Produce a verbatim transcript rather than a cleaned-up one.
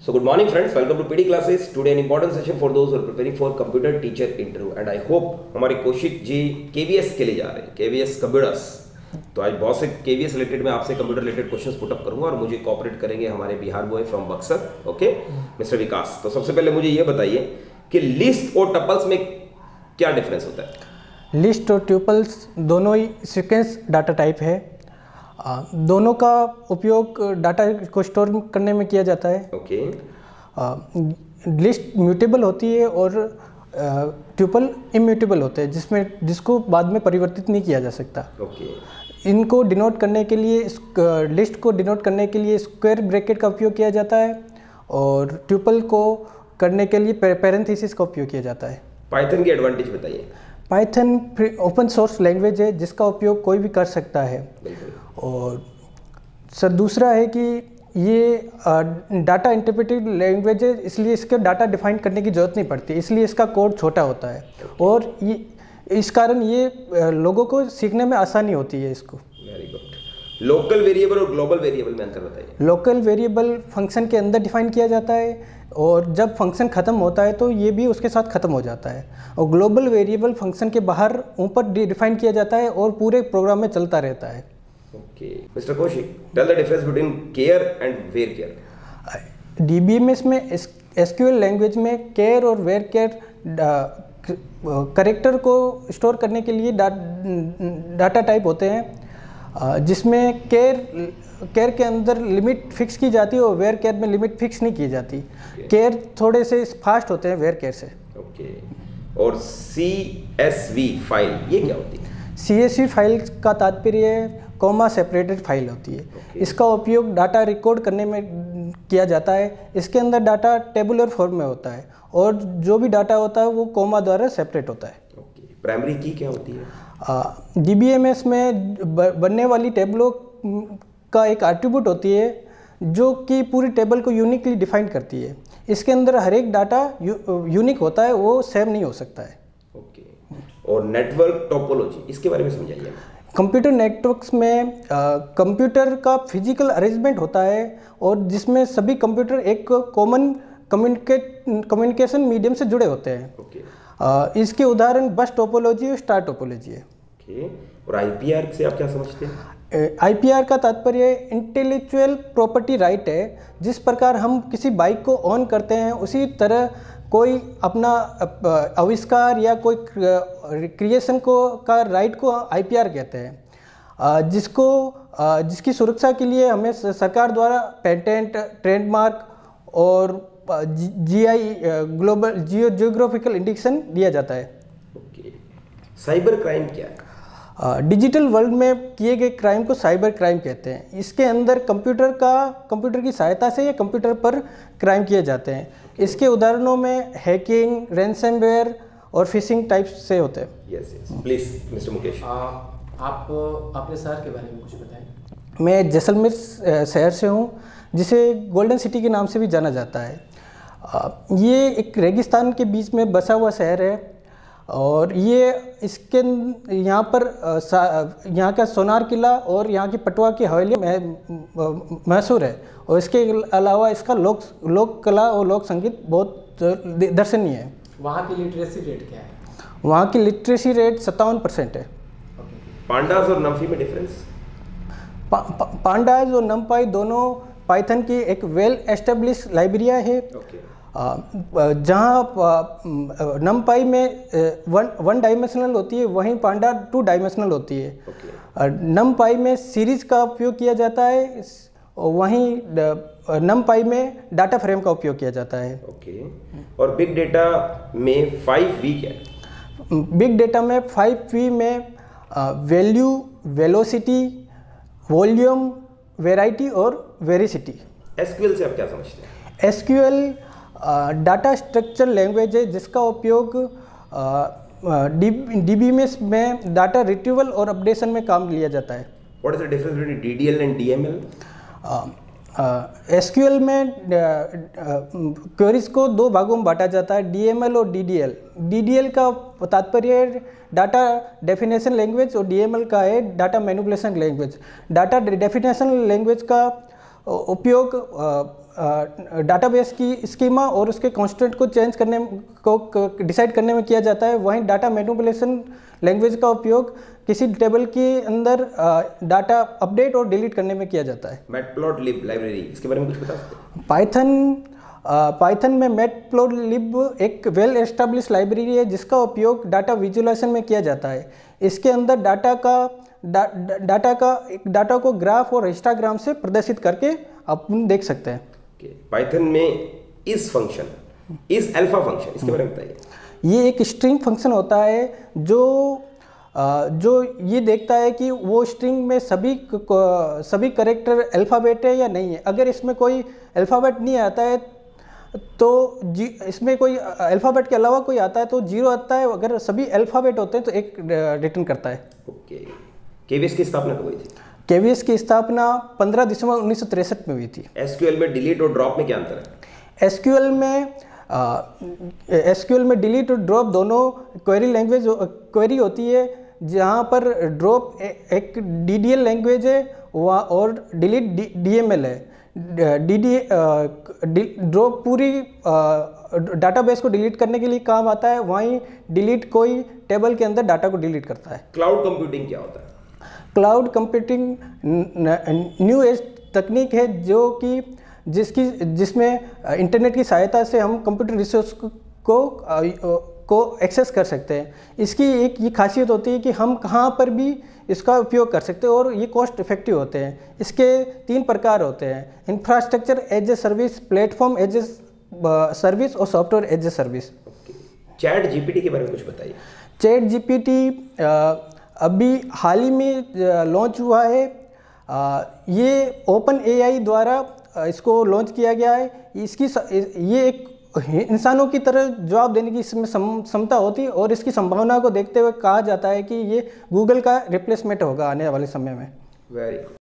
So good morning friends, welcome to P D classes. Today an important session for those who are preparing for computer teacher interview and I hope हमारे Kaushik ji K V S के लिए जा रहे हैं, K V S computers. तो आज बहुत से K V S रिलेटेड मैं आपसे computer related questions put up करूंगा और मुझे कोऑपरेट करेंगे हमारे Bihar boy from Buxar, okay mister Vikas. तो सबसे पहले मुझे ये बताइए कि लिस्ट और टपल्स में क्या डिफरेंस होता है? लिस्ट और ट्यूपल्स दोनों ही सीक्वेंस डाटा टाइप है। आ, दोनों का उपयोग डाटा को स्टोर करने में किया जाता है। Okay okay. लिस्ट म्यूटेबल होती है और ट्यूपल इम्यूटेबल होते हैं, जिसमें जिसको बाद में परिवर्तित नहीं किया जा सकता। ओके इनको डिनोट करने के लिए, लिस्ट को डिनोट करने के लिए स्क्वायर ब्रैकेट का उपयोग किया जाता है और ट्यूपल को करने के लिए पैरेंथेसिस का उपयोग किया जाता है। पाइथन की एडवांटेज बताइए। पाइथन ओपन सोर्स लैंग्वेज है जिसका उपयोग कोई भी कर सकता है। और सर दूसरा है कि ये डाटा इंटरप्रेटिव लैंग्वेज है, इसलिए इसके डाटा डिफाइन करने की ज़रूरत नहीं पड़ती, इसलिए इसका कोड छोटा होता है और ये इस कारण ये लोगों को सीखने में आसानी होती है इसको। Very good. लोकल वेरिएबल और ग्लोबल वेरिएबल में अंतर बताइए। लोकल वेरिएबल फंक्शन के अंदर डिफाइन किया जाता है और जब फंक्शन ख़त्म होता है तो ये भी उसके साथ ख़त्म हो जाता है, और ग्लोबल वेरिएबल फंक्शन के बाहर ऊपर डिफाइन किया जाता है और पूरे प्रोग्राम में चलता रहता है। Okay mister Kaushik, tell the difference between char and varchar. DBMS में एसक्यूएल लैंग्वेज में केयर और वेयर केयर कैरेक्टर को स्टोर करने के लिए डा, डाटा टाइप होते हैं, जिसमें केयर केयर के अंदर लिमिट फिक्स की जाती है और वेयर केयर में लिमिट फिक्स नहीं की जाती। Char okay. थोड़े से फास्ट होते हैं वेयर केयर से। Okay okay. और सी एस वी फाइल ये क्या होती है? सी एस वी फाइल का तात्पर्य कॉमा सेपरेटेड फाइल होती है। okay. इसका उपयोग डाटा रिकॉर्ड करने में किया जाता है। इसके अंदर डाटा टेबुलर फॉर्म में होता है और जो भी डाटा होता है वो कॉमा द्वारा सेपरेट होता है। Okay okay. प्राइमरी की क्या होती है? डीबीएमएस में बनने वाली टेबलों का एक एट्रीब्यूट होती है जो कि पूरी टेबल को यूनिकली डिफाइन करती है। इसके अंदर हर एक डाटा यू, यूनिक होता है, वो सेम नहीं हो सकता है। Okay okay. और नेटवर्क टोपोलॉजी इसके बारे में समझाइए। कंप्यूटर नेटवर्क्स में कंप्यूटर का फिजिकल अरेंजमेंट होता है और जिसमें सभी कंप्यूटर एक कॉमन कम्युनिकेट कम्युनिकेशन मीडियम से जुड़े होते हैं। Okay okay. इसके उदाहरण बस टोपोलॉजी और स्टार टोपोलॉजी है। Okay okay. और आईपीआर से आप क्या समझते हैं? आईपीआर का तात्पर्य इंटेलेक्चुअल प्रॉपर्टी राइट है। जिस प्रकार हम किसी बाइक को ऑन करते हैं उसी तरह कोई अपना आविष्कार या कोई क्रिएशन को का राइट को आईपीआर कहते हैं, जिसको जिसकी सुरक्षा के लिए हमें सरकार द्वारा पेटेंट, ट्रेडमार्क और GI global geo geographical indication दिया जाता है। ओके साइबर क्राइम क्या है? डिजिटल वर्ल्ड में किए गए क्राइम को साइबर क्राइम कहते हैं। इसके अंदर कंप्यूटर का कंप्यूटर की सहायता से या कंप्यूटर पर क्राइम किए जाते हैं। इसके उदाहरणों में हैकिंग, रैंसमवेयर और फिशिंग टाइप से होते हैं। Yes yes please mister Mukesh, आप अपने शहर के बारे में कुछ बताएं। मैं जैसलमेर शहर से हूँ, जिसे गोल्डन सिटी के नाम से भी जाना जाता है। ये एक रेगिस्तान के बीच में बसा हुआ शहर है और ये इसके यहाँ पर यहाँ का सोनार किला और यहाँ की पटवा की हवेली मशहूर है और इसके अलावा इसका लोक लोक कला और लोक संगीत बहुत दर्शनीय है। वहाँ की लिटरेसी रेट क्या है? वहाँ की लिटरेसी रेट सत्तावन परसेंट है। पांडास और नम्पी में डिफरेंस? पा, पा, पांडास और नम्पाई दोनों पाइथन की एक वेल एस्टेब्लिश लाइब्रेरिया है। okay. जहाँ नमपाई में वन वन डायमेंशनल होती है, वहीं पांडा टू डायमेंशनल होती है। okay. नमपाई में सीरीज का उपयोग किया जाता है, वहीं नमपाई में डाटा फ्रेम का उपयोग किया जाता है। Okay okay. और बिग डेटा में फाइव वी क्या है? बिग डेटा में फाइव वी में वैल्यू, वेलोसिटी, वॉल्यूम, वैरायटी और वेरिसिटी। एसक्यूएल से आप क्या समझते हैं? एसक्यूएल डाटा स्ट्रक्चर लैंग्वेज है जिसका उपयोग डीबीएमएस में डाटा रिट्रीवल और अपडेशन में काम लिया जाता है। What is the difference between DDL and DML? SQL में क्वेरीज को दो भागों में बांटा जाता है, डीएमएल और डीडीएल। डीडीएल का तात्पर्य डाटा डेफिनेशन लैंग्वेज और डीएमएल का है data manipulation language. Data definition language का उपयोग डाटाबेस की स्कीमा और उसके कांस्टेंट को चेंज करने को डिसाइड करने में किया जाता है। वहीं डाटा मैनिपुलेशन लैंग्वेज का उपयोग किसी टेबल के अंदर डाटा अपडेट और डिलीट करने में किया जाता है। मैटप्लॉटलिब लाइब्रेरी, इसके बारे में कुछ बता सकते हैं? पाइथन पाइथन में मैटप्लॉटलिब एक वेल एस्टेब्लिश लाइब्रेरी है जिसका उपयोग डाटा विजुअलाइजेशन में किया जाता है। इसके अंदर डाटा का डा, डाटा का डाटा को ग्राफ और हिस्टोग्राम से प्रदर्शित करके आप देख सकते हैं। पाइथन में इस फंक्शन, इस अल्फा फंक्शन, इसके बारे में बताइए। ये एक स्ट्रिंग फंक्शन होता है जो जो ये देखता है कि वो स्ट्रिंग में सभी सभी कैरेक्टर अल्फ़ाबेट है या नहीं है। अगर इसमें कोई अल्फ़ाबेट नहीं आता है तो जी इसमें कोई अल्फ़ाबेट के अलावा कोई आता है तो जीरो आता है, अगर सभी अल्फ़ाबेट होते हैं तो एक रिटर्न करता है। ओके, केवीएस की स्थापना कब हुई थी? केवीएस की स्थापना पंद्रह दिसंबर उन्नीस सौ तिरसठ में हुई थी। एसक्यूएल में डिलीट और ड्रॉप में क्या अंतर है? एसक्यूएल में एसक्यूएल में डिलीट और ड्रॉप दोनों क्वेरी लैंग्वेज क्वेरी होती है, जहाँ पर ड्रॉप एक डीडीएल लैंग्वेज है और डिलीट डीएमएल है। डी डी ड्रॉप पूरी डाटाबेस को डिलीट करने के लिए काम आता है, वहीं डिलीट कोई टेबल के अंदर डाटा को डिलीट करता है। क्लाउड कंप्यूटिंग क्या होता है? क्लाउड कंप्यूटिंग न्यू एज तकनीक है जो कि जिसकी जिसमें इंटरनेट की सहायता से हम कंप्यूटर रिसोर्स को को एक्सेस कर सकते हैं। इसकी एक ये खासियत होती है कि हम कहाँ पर भी इसका उपयोग कर सकते हैं और ये कॉस्ट इफेक्टिव होते हैं। इसके तीन प्रकार होते हैं: infrastructure as a service, platform as a service और software as a service. ChatGPT के बारे में कुछ बताइए। चैट जीपीटी अभी हाल ही में लॉन्च हुआ है। ये ओपन एआई द्वारा इसको लॉन्च किया गया है। इसकी ये एक इंसानों की तरह जवाब देने की इसमें क्षमता होती है और इसकी संभावना को देखते हुए कहा जाता है कि ये गूगल का रिप्लेसमेंट होगा आने वाले समय में। वेरी